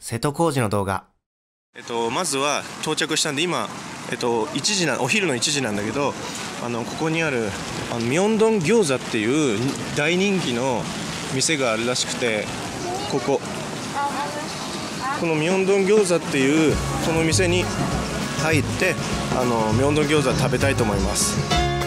瀬戸康史の動画。 まずは到着したんで今、お昼の1時なんだけど、ここにあるミョンドン餃子っていう大人気の店があるらしくて、このミョンドン餃子っていうこの店に入ってミョンドン餃子食べたいと思います。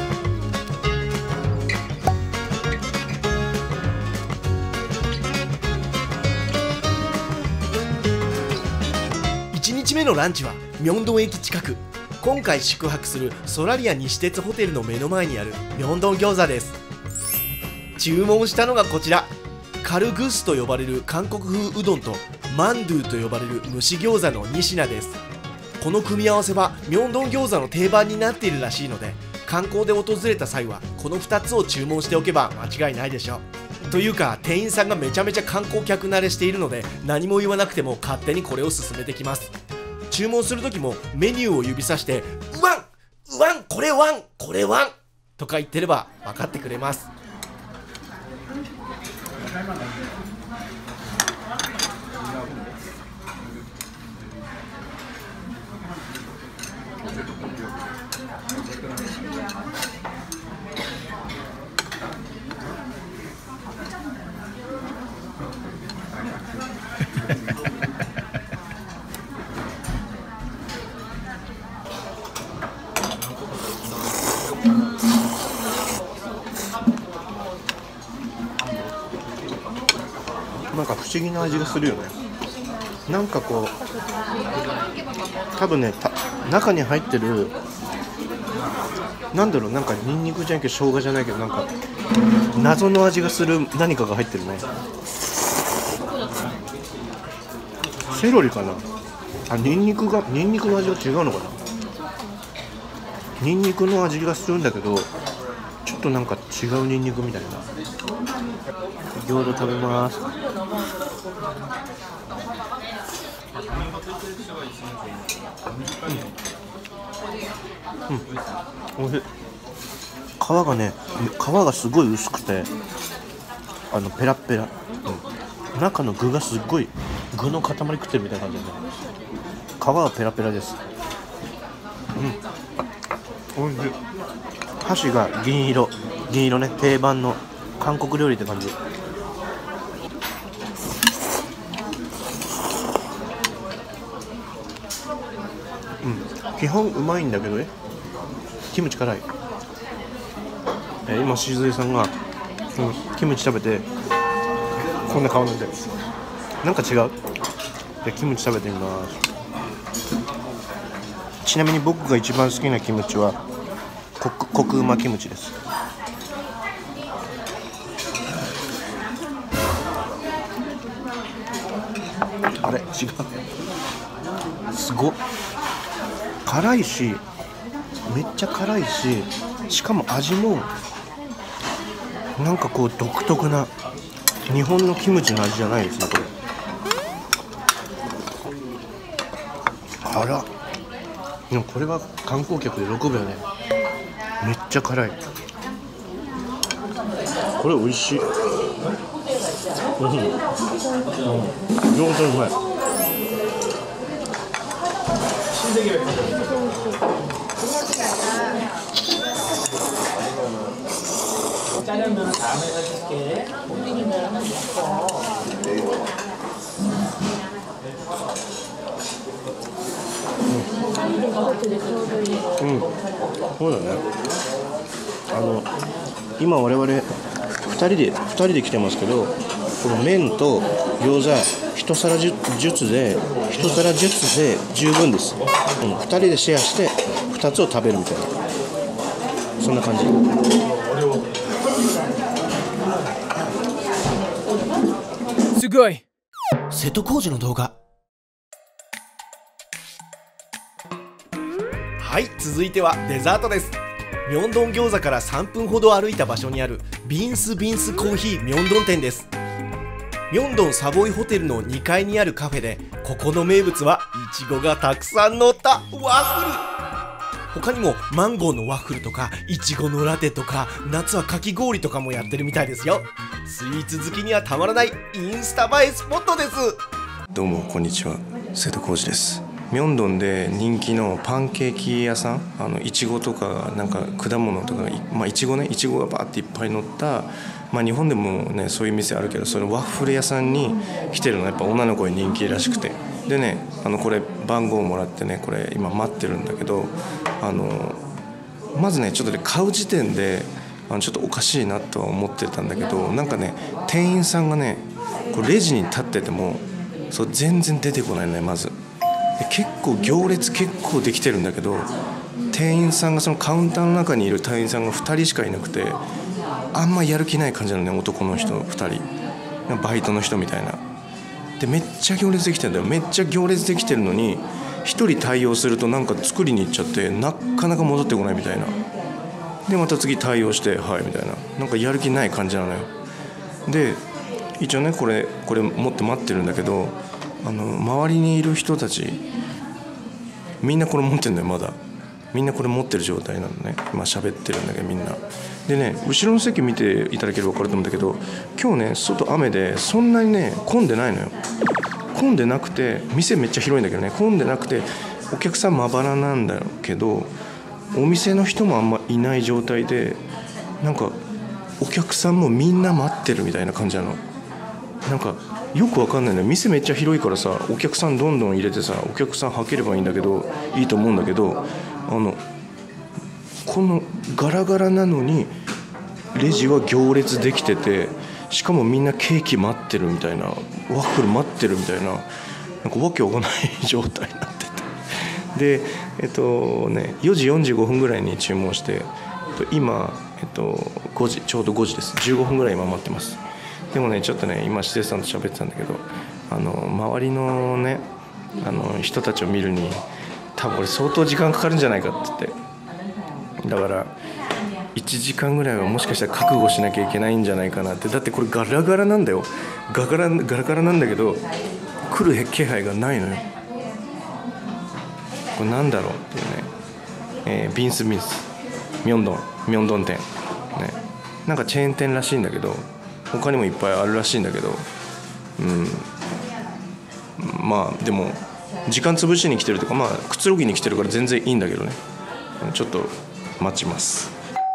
1日目のランチはミョンドン駅近く、今回宿泊するソラリア西鉄ホテルの目の前にあるミョンドン餃子です。注文したのがこちら、カルグスと呼ばれる韓国風うどんとマンドゥと呼ばれる蒸し餃子の2品です。この組み合わせはミョンドン餃子の定番になっているらしいので、観光で訪れた際はこの2つを注文しておけば間違いないでしょう。というか店員さんがめちゃめちゃ観光客慣れしているので、何も言わなくても勝手にこれを勧めてきます。注文する時もメニューを指さして「ワンワンこれワンこれワン」とか言ってれば分かってくれます。 なんか不思議な味がするよね。なんかこう多分ね、中に入ってるなんだろう、なんかニンニクじゃなくて生姜じゃないけど、なんか謎の味がする何かが入ってるね。セロリかな。ニンニクの味が違うのかな。ニンニクの味がするんだけど、ちょっとなんか違うニンニクみたいな。餃子食べます。おいしい。皮がすごい薄くてペラッペラ、中の具がすっごい具の塊食ってるみたいな感じでね、皮はペラペラです。おいしい。箸が銀色ね、定番の韓国料理って感じ。基本うまいんだけどキムチ辛い。今しずえさんが、キムチ食べてこんな顔なんでなんか違う。キムチ食べてみます。ちなみに僕が一番好きなキムチはコクうまキムチです。あれ違う、すごっ。辛いし、めっちゃ辛いし、しかも味もなんかこう独特な日本のキムチの味じゃないですね、これ。あら、でもこれは観光客で喜ぶよね。めっちゃ辛い。これ美味しい。本当にうまい。そうだね。今我々2人で来てますけど、この麺と餃子一皿ずつで十分です。2人でシェアして2つを食べるみたいな、そんな感じ。 すごい。瀬戸康史の動画。はい、続いてはデザートです。ミョンドン餃子から3分ほど歩いた場所にあるビンスコーヒーミョンドン店です。ミョンドンサボイホテルの2階にあるカフェで、ここの名物はイチゴがたくさん乗ったワッフル。他にもマンゴーのワッフルとかイチゴのラテとか、夏はかき氷とかもやってるみたいですよ。スイーツ好きにはたまらないインスタ映えスポットです。 どうもこんにちは、瀬戸康史です。ミョンドンで人気のパンケーキ屋さん、いちごとかなんか果物とか、いちごね、いちごがバーっていっぱい乗った、日本でもねそういう店あるけど、そのワッフル屋さんに来てるのはやっぱ女の子に人気らしくて、でね、これ番号をもらってね、これ今待ってるんだけど、まずねちょっとね買う時点でちょっとおかしいなとは思ってたんだけど、なんかね店員さんがねこうレジに立っててもそう全然出てこないね。まずで結構行列結構できてるんだけど、店員さんがそのカウンターの中にいる店員さんが2人しかいなくて、あんまやる気ない感じなのね。男の人2人バイトの人みたいなで、めっちゃ行列できてるんだよ。めっちゃ行列できてるのに1人対応するとなんか作りに行っちゃってなかなか戻ってこないみたいな。でまた次対応してはいみたいな、なんかやる気ない感じなのよ。で一応ねこれ持って待ってるんだけど、周りにいる人たちみんなこれ持ってるんだよ。まだみんなこれ持ってる状態なのね。今喋ってるんだけどみんなでね、後ろの席見ていただければ分かると思うんだけど、今日ね外雨でそんなにね混んでないのよ。混んでなくて、店めっちゃ広いんだけどね、混んでなくてお客さんまばらなんだけど、お店の人もあんまいない状態で、なんかお客さんもみんな待ってるみたいな感じなの。なんかよくわかんないのよ。店めっちゃ広いからさ、お客さんどんどん入れてさ、お客さんはければいいんだけど、いいと思うんだけど、このガラガラなのにレジは行列できてて、しかもみんなケーキ待ってるみたいな、ワッフル待ってるみたいな、なんかわけわかんない状態になってて、で4時45分ぐらいに注文して、今、5時ちょうど5時です。15分ぐらい今待ってます。でもねちょっとね今しぜさんと喋ってたんだけど、周りのね人たちを見るに多分これ相当時間かかるんじゃないかって言って、だから1時間ぐらいはもしかしたら覚悟しなきゃいけないんじゃないかなって。だってこれガラガラなんだよ。ガラガラなんだけど来る気配がないのよ。これなんだろうっていうね、ビンスミョンドン店、ね、なんかチェーン店らしいんだけど、他にもいっぱいあるらしいんだけど、でも時間潰しに来てるとか、くつろぎに来てるから全然いいんだけどね。ちょっと待ちます。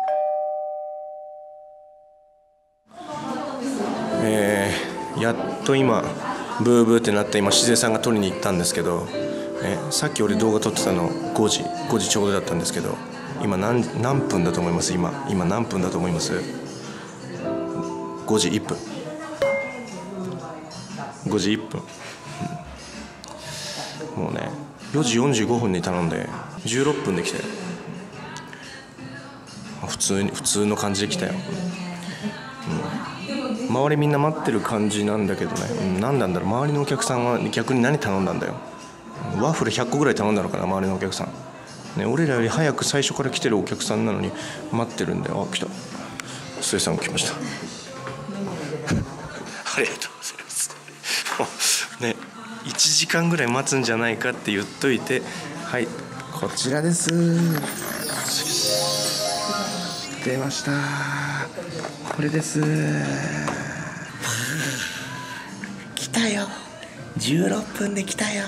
やっと今ブーブーってなって今しぜさんが撮りに行ったんですけど、さっき俺動画撮ってたの5時ちょうどだったんですけど、今何分だと思います？今何分だと思います？ 5 時1分5時1分、もうね4時45分に頼んで16分で来たよ。普通の感じで来たよ。周りみんな待ってる感じなんだけどね、何なんだろう、周りのお客さんは逆に何頼んだんだよ。ワッフル100個ぐらい頼んだのかな、周りのお客さん、ね、俺らより早く最初から来てるお客さんなのに待ってるんで、来た、スエさんが来ましたありがとうございますね、1時間ぐらい待つんじゃないかって言っといて、はい、こちらです。出ました、これです。来たよ、16分で来たよ。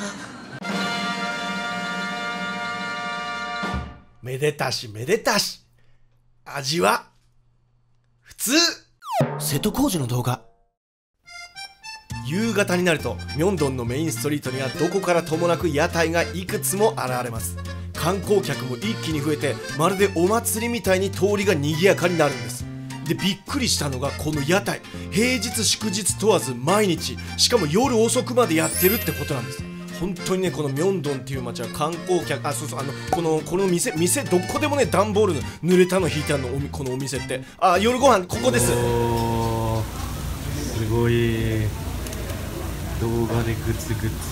めでたしめでたし、味は普通。瀬戸康史の動画。夕方になるとミョンドンのメインストリートにはどこからともなく屋台がいくつも現れます。観光客も一気に増えて、まるでお祭りみたいに通りが賑やかになるんです。でびっくりしたのがこの屋台、平日祝日問わず毎日、しかも夜遅くまでやってるってことなんです。本当にね、このミョンドンっていう街は観光客、この店どこでもね段ボールの濡れたの引いてあるの、このお店って、夜ご飯ここです。 すごい動画でグツグツ、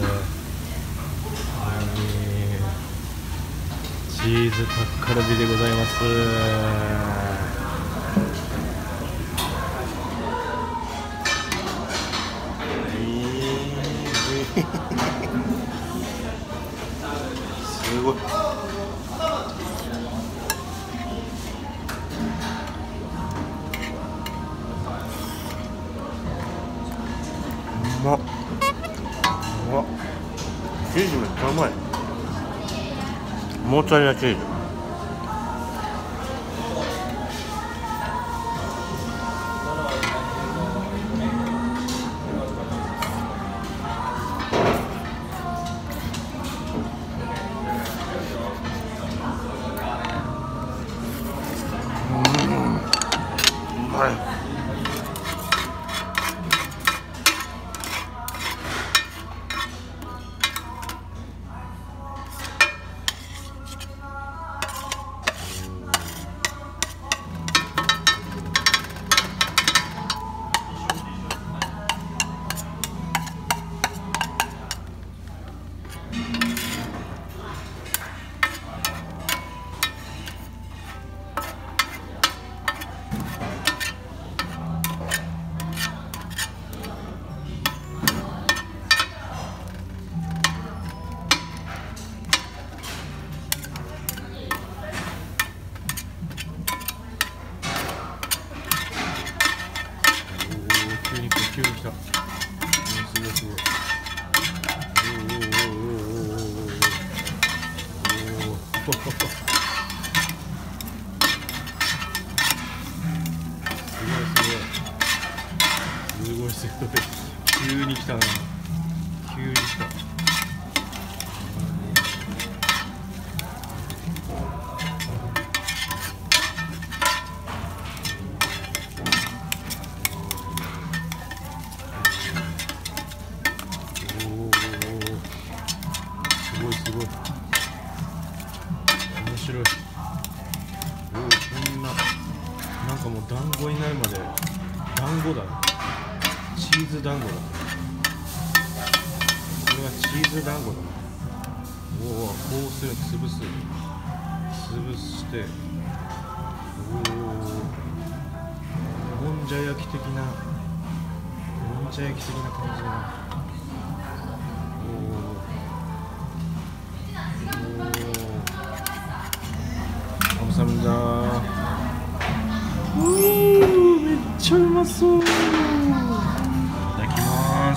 チーズタッカルビでございます。 すごい。うまっ。 わ、チーズめっちゃうまい。モッツァレラチーズ。はい。急に来た。すごいすごい。すごいすごい。急に来たな。急に来た。すごいすごい。面白い。おお、こんな、なんかもう団子になるまで団子だね。チーズ団子だ。これはチーズ団子だ。おお、こうする、潰して、おお、もんじゃ焼き的な感じだな。サムだー。めっちゃうまそう。いただきます。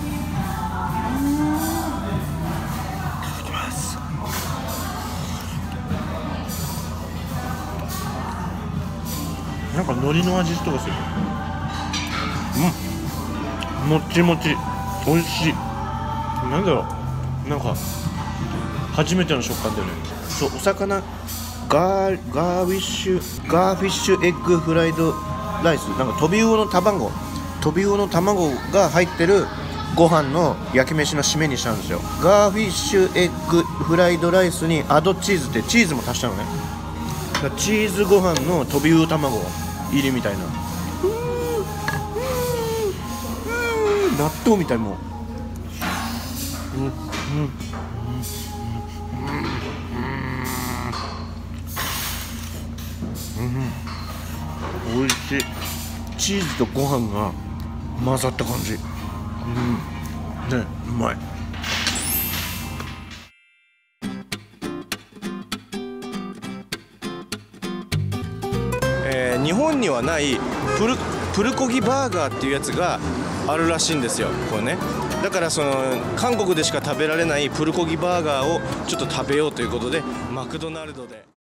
なんか海苔の味とかする。もっちもち、美味しい。なんだろう、なんか初めての食感だよね。そう、お魚ガーフィッシュエッグフライドライス、なんかトビウオの卵が入ってるご飯の焼き飯の締めにしたんですよ。ガーフィッシュエッグフライドライスにアドチーズってチーズも足したのね。だからチーズご飯のトビウオ卵入りみたいな。納豆みたい。もう美味しい。チーズとご飯が混ざった感じ。ね、うまい。 日本にはないプルコギバーガーっていうやつがあるらしいんですよ、これね。だからその韓国でしか食べられないプルコギバーガーをちょっと食べようということでマクドナルドで。